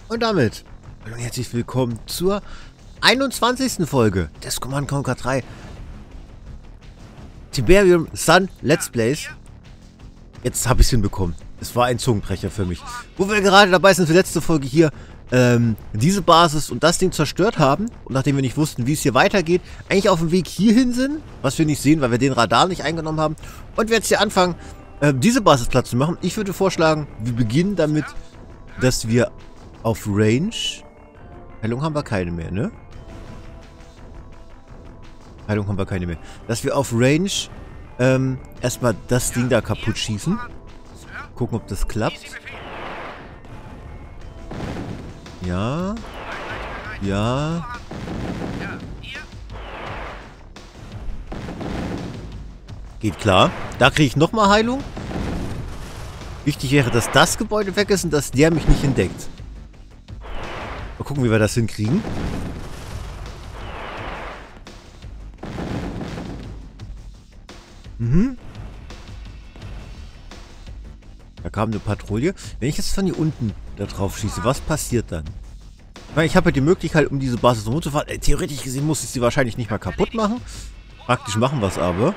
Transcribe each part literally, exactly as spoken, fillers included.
Und damit hallo und herzlich willkommen zur einundzwanzigsten Folge des Command and Conquer drei Tiberium Sun Let's Plays. Jetzt habe ich es hinbekommen. Es war ein Zungenbrecher für mich. Wo wir gerade dabei sind, für die letzte Folge hier, ähm, diese Basis und das Ding zerstört haben. Und nachdem wir nicht wussten, wie es hier weitergeht, eigentlich auf dem Weg hierhin sind, was wir nicht sehen, weil wir den Radar nicht eingenommen haben. Und wir jetzt hier anfangen, äh, diese Basis platt zu machen. Ich würde vorschlagen, wir beginnen damit, dass wir auf Range... Heilung haben wir keine mehr, ne? Heilung haben wir keine mehr. Dass wir auf Range ähm, erstmal das Ding da kaputt schießen. Gucken, ob das klappt. Ja. Ja. Geht klar. Da kriege ich nochmal Heilung. Wichtig wäre, dass das Gebäude weg ist und dass der mich nicht entdeckt. Mal gucken, wie wir das hinkriegen. Mhm. Da kam eine Patrouille. Wenn ich jetzt von hier unten da drauf schieße, was passiert dann? Weil ich habe ja die Möglichkeit, um diese Basis rumzufahren. Äh, theoretisch gesehen muss ich sie wahrscheinlich nicht mal kaputt machen. Praktisch machen wir es aber.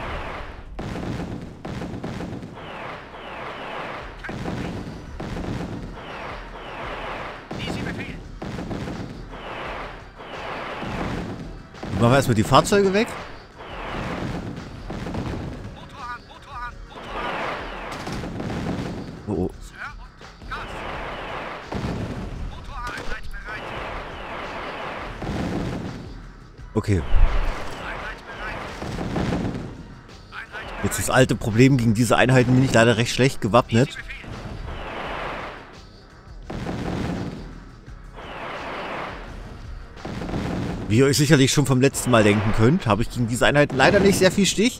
Machen wir erstmal die Fahrzeuge weg. Oh, oh. Okay. Jetzt das alte Problem, gegen diese Einheiten bin ich leider recht schlecht gewappnet. Wie ihr euch sicherlich schon vom letzten Mal denken könnt, habe ich gegen diese Einheiten leider nicht sehr viel Stich.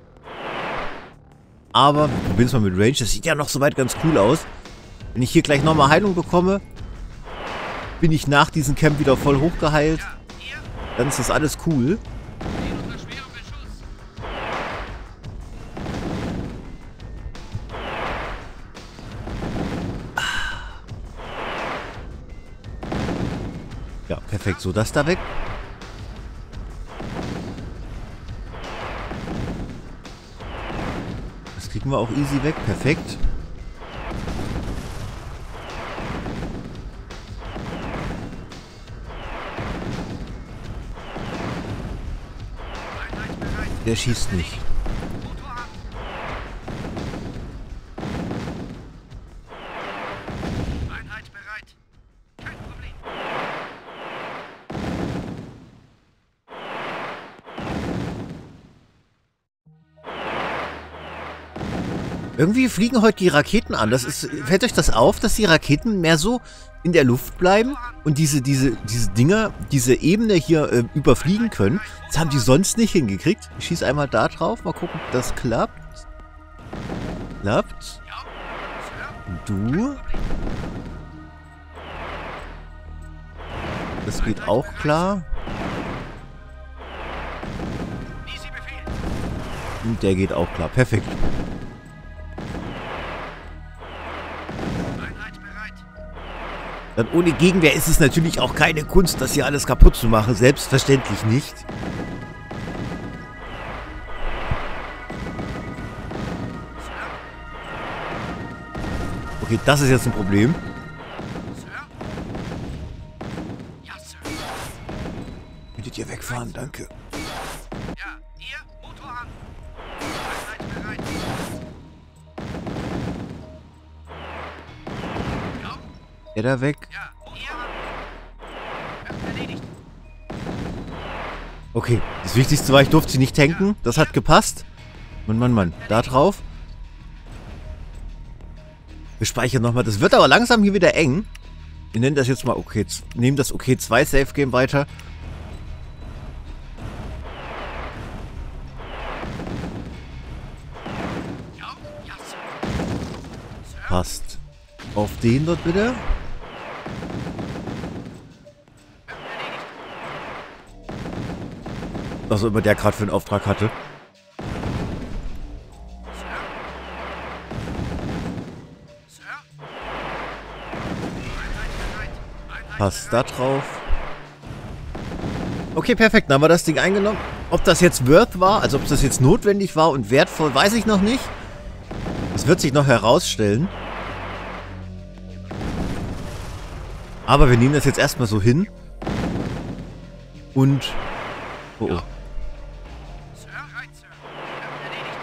Aber wir probieren es mal mit Range. Das sieht ja noch soweit ganz cool aus. Wenn ich hier gleich nochmal Heilung bekomme, bin ich nach diesem Camp wieder voll hochgeheilt. Dann ist das alles cool. Ja, perfekt. So, das da weg. Das kriegen wir auch easy weg. Perfekt. Der schießt nicht. Einheit bereit. Kein Problem. Irgendwie fliegen heute die Raketen an. Das ist, fällt euch das auf, dass die Raketen mehr so in der Luft bleiben und diese, diese, diese Dinger, diese Ebene hier äh, überfliegen können? Das haben die sonst nicht hingekriegt. Ich schieße einmal da drauf. Mal gucken, ob das klappt. Klappt. Und du? Das geht auch klar. Und der geht auch klar. Perfekt. Dann ohne Gegenwehr ist es natürlich auch keine Kunst, das hier alles kaputt zu machen. Selbstverständlich nicht. Okay, das ist jetzt ein Problem. Könntet ihr wegfahren? Danke. Ja, ihr Motor an. Einheit bereit. Der da weg. Ja, ihr erledigt. Okay, das Wichtigste war, ich durfte sie nicht tanken. Das hat gepasst. Mann, Mann, Mann. Da drauf. Wir speichern nochmal. Das wird aber langsam hier wieder eng. Wir nennen das jetzt mal OK. Nehmen das OK zwei Safe Game weiter. Passt. Auf den dort bitte. Was auch immer der gerade für einen Auftrag hatte. Passt da drauf. Okay, perfekt. Dann haben wir das Ding eingenommen. Ob das jetzt worth war, also ob das jetzt notwendig war und wertvoll, weiß ich noch nicht. Das wird sich noch herausstellen. Aber wir nehmen das jetzt erstmal so hin. Und... Oh, oh. Sir, rein, Sir. Erledigt.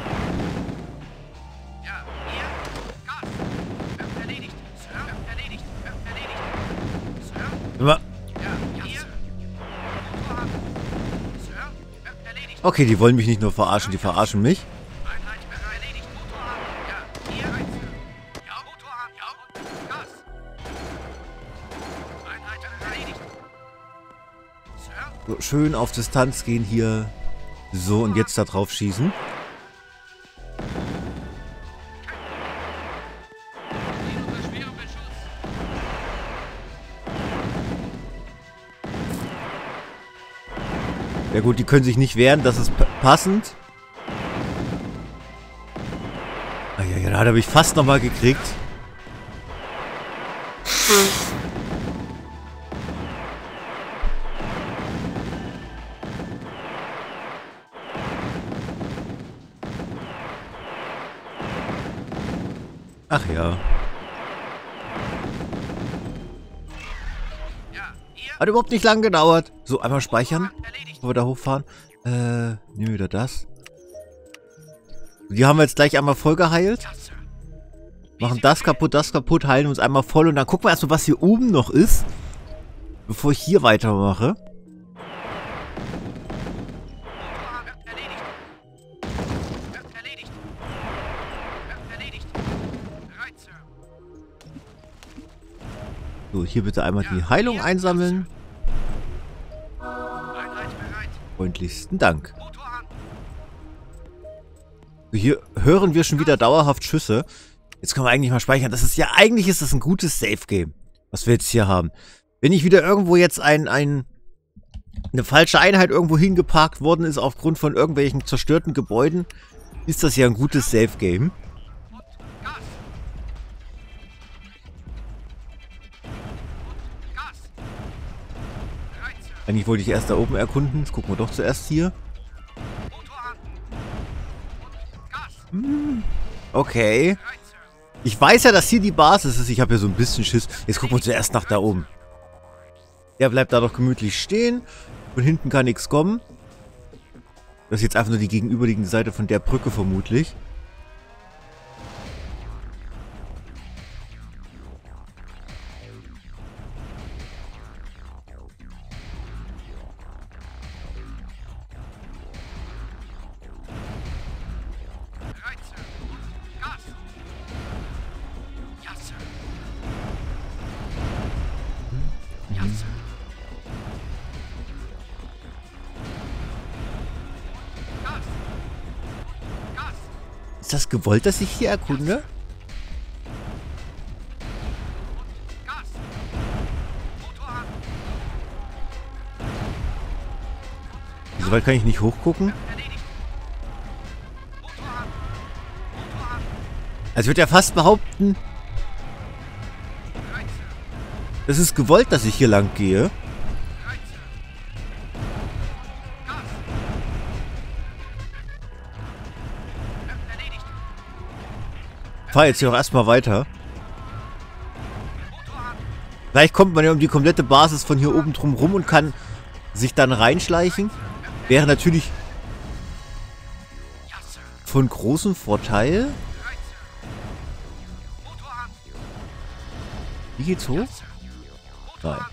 Ja, hier. Gas. Erledigt. Sir, erledigt. Erledigt. Sir. Immer. Ja, hier. Motor an. Sir, erledigt. Okay, die wollen mich nicht nur verarschen, die verarschen mich. Einheit bereit. Erledigt. Motor an. Ja, hier rein, Sir. Ja, Motor an. Ja, und Gas. Einheit erledigt. Sir. So, schön auf Distanz gehen hier. So, und jetzt da drauf schießen. Ja gut, die können sich nicht wehren, das ist passend. Ah, ja, ja, da habe ich fast nochmal gekriegt. Ach ja. Ja, hier. Hat überhaupt nicht lang gedauert. So, einmal speichern, Erledigt. bevor wir da hochfahren. Äh, nehmen wir wieder das. Die haben wir jetzt gleich einmal voll geheilt. Ja, Sir. Machen das kaputt, das kaputt, heilen uns einmal voll. Und dann gucken wir erstmal, was hier oben noch ist. Bevor ich hier weitermache. Motor an. Erledigt. Erledigt. Erledigt. Bereit, Sir. So, hier bitte einmal die Heilung einsammeln. Einheit bereit. Freundlichsten Dank. Motor an. So, hier hören wir schon wieder dauerhaft Schüsse. Jetzt können wir eigentlich mal speichern. Das ist ja, eigentlich ist das ein gutes Safe-Game, was wir jetzt hier haben. Wenn nicht wieder irgendwo jetzt ein, ein, eine falsche Einheit irgendwo hingeparkt worden ist aufgrund von irgendwelchen zerstörten Gebäuden, ist das ja ein gutes Safe-Game. Und Gas. Und Gas. Bereit, Sir. Eigentlich wollte ich erst da oben erkunden. Das gucken wir doch zuerst hier. Motor an. Und Gas. Okay. Bereit, Sir. Ich weiß ja, dass hier die Basis ist. Ich habe ja so ein bisschen Schiss. Jetzt gucken wir zuerst nach da oben. Der bleibt da doch gemütlich stehen. Von hinten kann nichts kommen. Das ist jetzt einfach nur die gegenüberliegende Seite von der Brücke vermutlich. Bereit, Sir. Und Gas. Ja, Sir. Ja, Sir. Gas. Gas. Ist das gewollt, dass ich hier erkunde? Gas. Motor an. So weit kann ich nicht hochgucken. Erledigt. Motor an. Motor an. Also ich würde ja fast behaupten, Bereit, Sir. es ist gewollt, dass ich hier lang gehe. Bereit, Sir. Gas. Erledigt. Fahr jetzt hier auch erstmal weiter. Motor an. Vielleicht kommt man ja um die komplette Basis von hier oben drum rum und kann sich dann reinschleichen. Wäre natürlich Ja, Sir. von großem Vorteil. Bereit, Sir. Motor an. Wie geht's hoch? Sir. Motor Nein. an.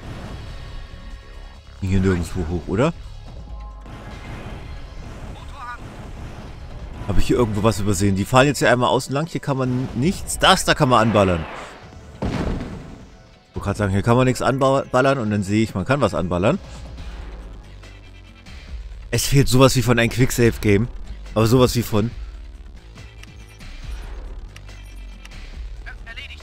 Hier nirgendwo hoch, oder? Motor an. Habe ich hier irgendwo was übersehen? Die fahren jetzt hier einmal außen lang. Hier kann man nichts. Das, da kann man anballern. Ich wollte gerade sagen, hier kann man nichts anballern. Und dann sehe ich, man kann was anballern. Es fehlt sowas wie von ein Quicksave-Game. Aber sowas wie von. Erledigt.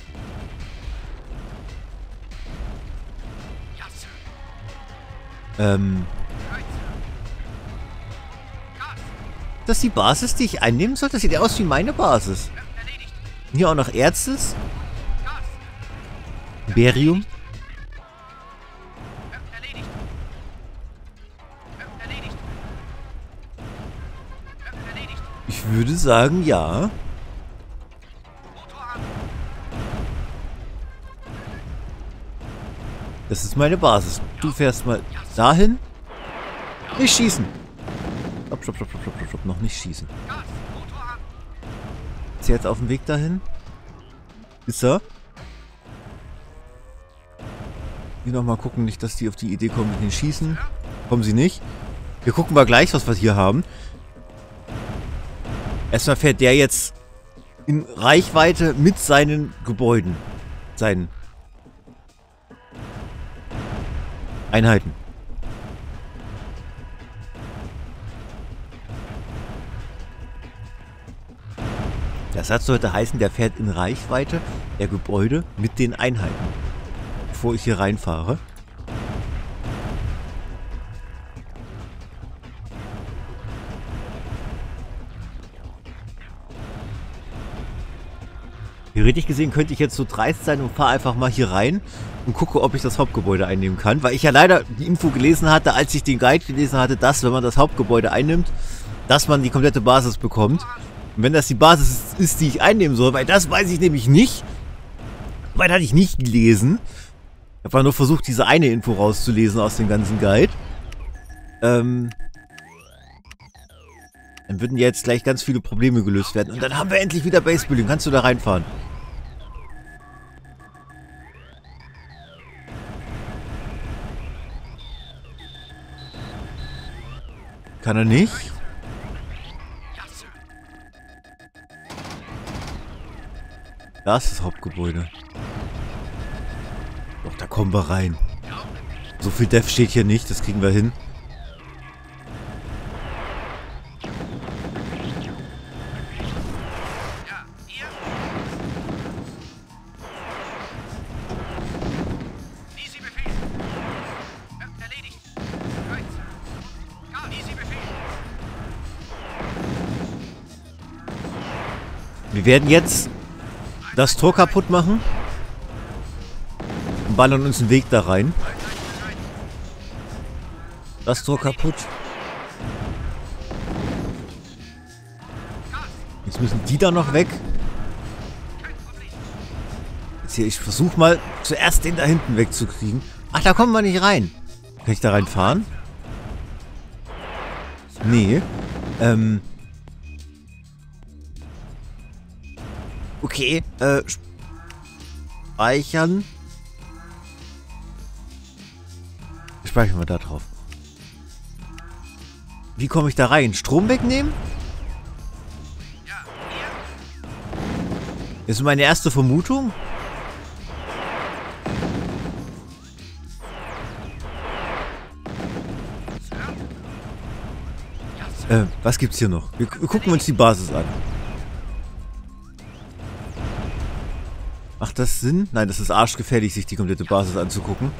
Ja, Sir. Ähm, Bereit, Sir. Gas. das ist die Basis, die ich einnehmen soll? Das sieht ja aus wie meine Basis. Erledigt. Hier auch noch Erzes. Gas. Barium. würde sagen, ja. Motor an. Das ist meine Basis. Du fährst mal dahin. Nicht schießen. Stopp, stopp, stopp, stopp, stopp, stopp. Noch nicht schießen. Gas. Motor an. Ist er jetzt auf dem Weg dahin? Ist er? Hier nochmal gucken, nicht, dass die auf die Idee kommen mit den Schießen. Kommen sie nicht. Wir gucken mal gleich, was wir hier haben. Erstmal fährt der jetzt in Reichweite mit seinen Gebäuden. Seinen Einheiten. Das hat sollte heißen, der fährt in Reichweite der Gebäude mit den Einheiten. Bevor ich hier reinfahre. Theoretisch gesehen könnte ich jetzt so dreist sein und fahre einfach mal hier rein und gucke, ob ich das Hauptgebäude einnehmen kann. Weil ich ja leider die Info gelesen hatte, als ich den Guide gelesen hatte, dass, wenn man das Hauptgebäude einnimmt, dass man die komplette Basis bekommt. Und wenn das die Basis ist, die ich einnehmen soll, weil das weiß ich nämlich nicht. Weil hatte ich nicht gelesen. Ich habe nur versucht, diese eine Info rauszulesen aus dem ganzen Guide. Ähm... Dann würden jetzt gleich ganz viele Probleme gelöst werden. Und dann haben wir endlich wieder Basebuilding. Kannst du da reinfahren? Kann er nicht? Da ist das Hauptgebäude. Doch, da kommen wir rein. So viel Def steht hier nicht. Das kriegen wir hin. Wir werden jetzt das Tor kaputt machen und ballern uns einen Weg da rein. Das Tor kaputt. Jetzt müssen die da noch weg. Jetzt hier, ich versuche mal zuerst den da hinten wegzukriegen. Ach, da kommen wir nicht rein. Kann ich da reinfahren? Nee. Ähm... Okay, äh, speichern. Speichern wir da drauf. Wie komme ich da rein? Strom wegnehmen? Das ist meine erste Vermutung. Äh, was gibt's hier noch? Wir, wir gucken uns die Basis an. Macht das Sinn? Nein, das ist arschgefährlich, sich die komplette Basis anzugucken.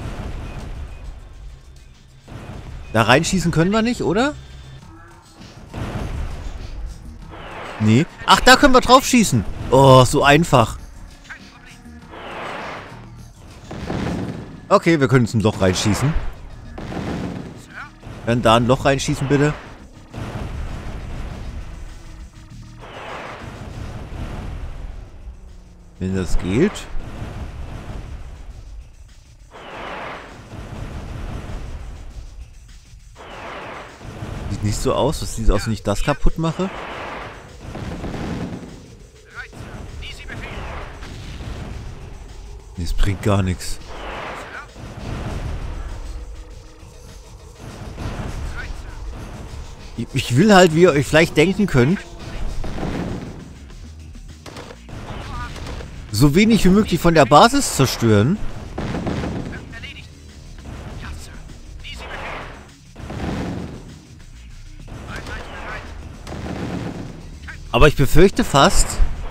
Da reinschießen können wir nicht, oder? Nee. Ach, da können wir drauf schießen. Oh, so einfach. Okay, wir können uns ein Loch reinschießen. Dann da ein Loch reinschießen, bitte. Wenn das geht. Sieht nicht so aus. Was sieht aus, wenn ich das kaputt mache? Nee, es bringt gar nichts. Ich will halt, wie ihr euch vielleicht denken könnt, so wenig wie möglich von der Basis zerstören. Aber ich befürchte fast,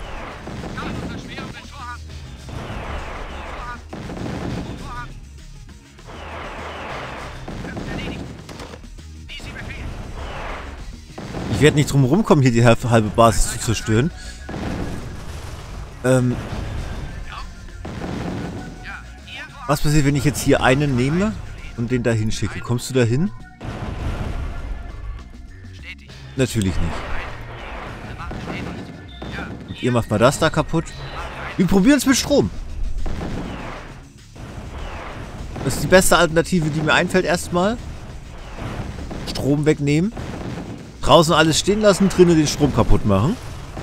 ich werde nicht drum rumkommen, hier die halbe Basis zu zerstören. Ähm... Was passiert, wenn ich jetzt hier einen nehme und den da hinschicke? Kommst du da hin? Natürlich nicht. Ihr macht mal das da kaputt. Wir probieren es mit Strom. Das ist die beste Alternative, die mir einfällt erstmal. Strom wegnehmen. Draußen alles stehen lassen, drinnen den Strom kaputt machen.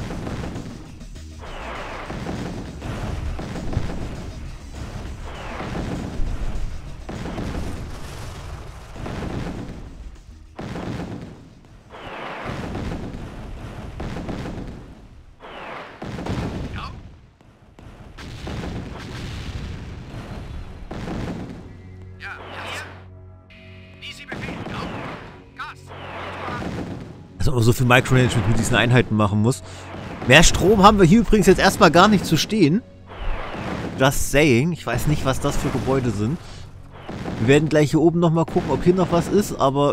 Also so viel Micromanagement mit diesen Einheiten machen muss. Mehr Strom haben wir hier übrigens jetzt erstmal gar nicht zu stehen. Just saying. Ich weiß nicht, was das für Gebäude sind. Wir werden gleich hier oben nochmal gucken, ob hier noch was ist, aber...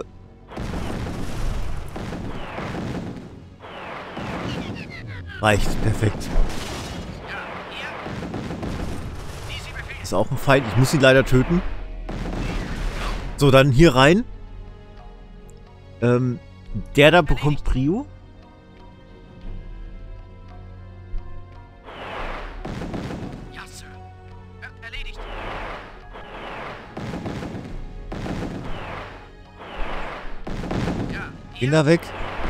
Reicht. Perfekt. Ist auch ein Feind. Ich muss ihn leider töten. So, dann hier rein. Ähm... Der da bekommt Prio. Ja, Sir. Erledigt. Ja. Gehen da weg.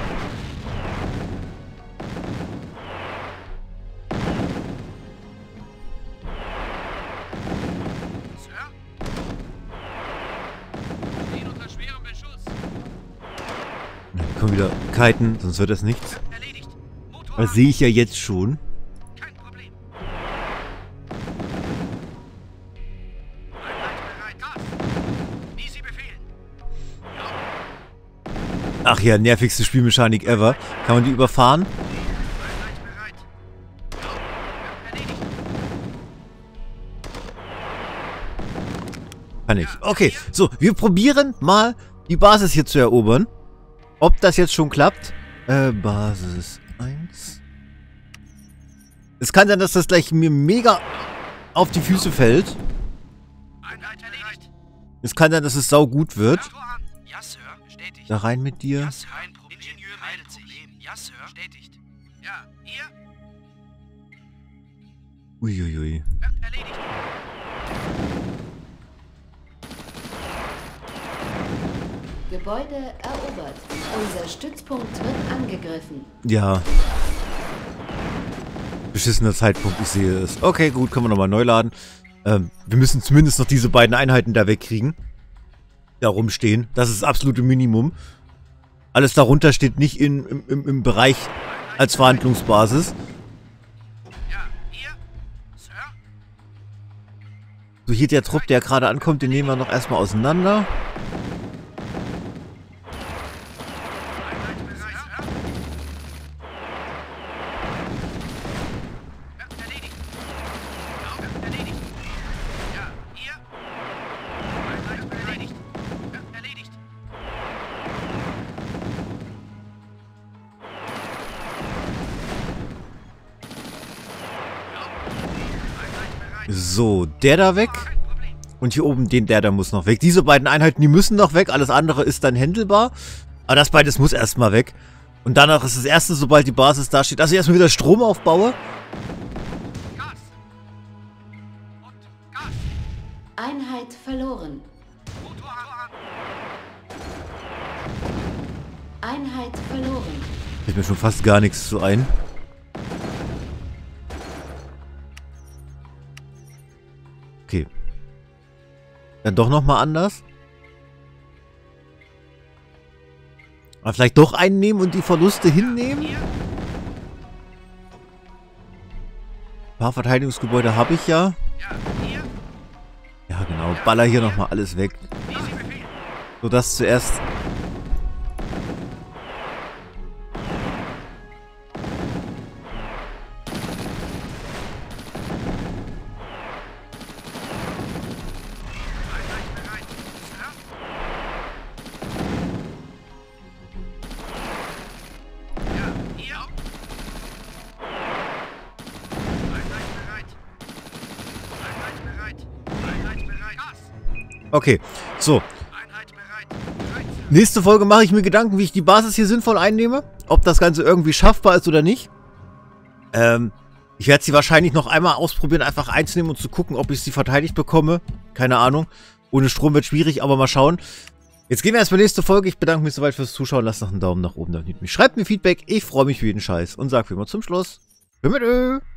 Sir? Stehen unter schwerem Beschuss. Kommen wieder kiten, sonst wird das nichts. Erledigt. Motor. Das sehe ich ja jetzt schon. Kein Problem. Einheit bereit. Gas. Wie Sie befehlen. Ach ja, nervigste Spielmechanik ever. Kann man die überfahren? Einheit bereit. Erledigt. Kann ich. Okay, so, wir probieren mal die Basis hier zu erobern. Ob das jetzt schon klappt? Äh, Basis eins. Es kann sein, dass das gleich mir mega auf die Füße fällt. Einheit erledigt. Es kann sein, dass es sau gut wird. Motor an. Ja, Sir. Bestätigt. Da rein mit dir. Ja, Sir. Kein Problem. Ingenieur meldet sich. Ja, Sir. Bestätigt. Ja, ihr? Uiuiui. Erledigt. Gebäude erobert. Unser Stützpunkt wird angegriffen. Ja. Beschissener Zeitpunkt, ich sehe es. Okay, gut, können wir nochmal neu laden. Ähm, wir müssen zumindest noch diese beiden Einheiten da wegkriegen. Da rumstehen. Das ist das absolute Minimum. Alles darunter steht nicht in, im, im, im Bereich als Verhandlungsbasis. Ja, ihr? Sir? So, hier der Trupp, der gerade ankommt, den nehmen wir noch erstmal auseinander. Einheit bereit. Sir? Erledigt. Ja, erledigt. Ja, ihr? Einheit erledigt. Erledigt. So, der da weg. Kein Problem. Und hier oben den, der da muss noch weg. Diese beiden Einheiten, die müssen noch weg. Alles andere ist dann händelbar. Aber das beides muss erstmal weg. Und danach ist das erste, sobald die Basis da steht, dass ich erstmal wieder Strom aufbaue. Gas. Und Gas. Einheit verloren. Motor an. Einheit verloren. Fällt mir schon fast gar nichts zu ein. Okay. Dann doch nochmal anders. Aber vielleicht doch einnehmen und die Verluste hinnehmen? Ein paar Verteidigungsgebäude habe ich ja. Ja, ihr? Ja, genau. Baller hier nochmal alles weg. Wie Sie befehlen. So, das zuerst. Einheit bereit. Sir? Ja, ihr? Einheit bereit. Einheit bereit. Einheit bereit. Gas. Okay, so. Einheit bereit. Bereit, Sir. Nächste Folge mache ich mir Gedanken, wie ich die Basis hier sinnvoll einnehme. Ob das Ganze irgendwie schaffbar ist oder nicht. Ähm, ich werde sie wahrscheinlich noch einmal ausprobieren, einfach einzunehmen und zu gucken, ob ich sie verteidigt bekomme. Keine Ahnung. Ohne Strom wird schwierig, aber mal schauen. Jetzt gehen wir erstmal nächste Folge. Ich bedanke mich soweit fürs Zuschauen. Lasst noch einen Daumen nach oben da. Schreibt mir Feedback. Ich freue mich für jeden Scheiß. Und sag wie immer zum Schluss. Tschüss.